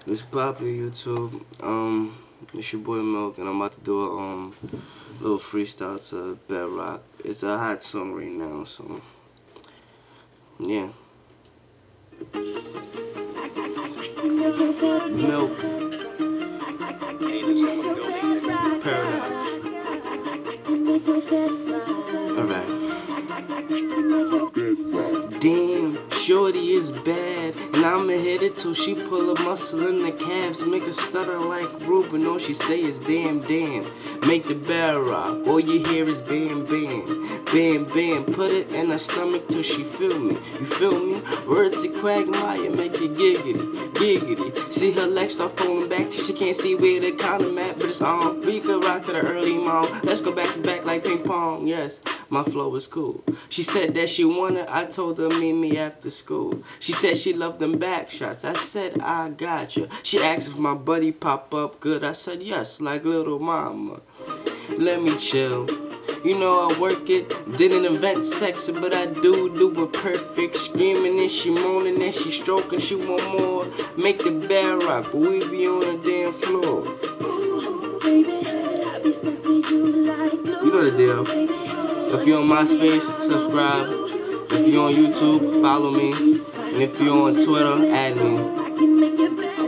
It's poppin' YouTube. It's your boy Milk, and I'm about to do a little freestyle to Bedrock. It's a hot song right now, so yeah. Milk, Paradox. Alright. Damn, shorty is bad, and I'ma hit it till she pull a muscle in the calves, make her stutter like Ruben. All she say is damn, damn. Make the bell rock, all you hear is bam, bam, bam, bam. Put it in her stomach till she feel me. You feel me? Words of Quagmire make it giggity, giggity. See her legs start falling back till she can't see where the condom at, but it's on. We could rock to the early morning. Let's go back to back like ping pong. Yes, my flow is cool. She said that she wanted, I told her meet me after school. She said she loved them back shots. I said I got you. She asked if my buddy pop up good. I said yes, like little mama. Let me chill. You know I work it, didn't invent sex, but I do it perfect. Screaming and she moaning and she stroking, she want more. Make the bell rock, but we be on the damn floor. You know the deal. If you're on MySpace, subscribe. If you're on YouTube, follow me. And if you're on Twitter, add me.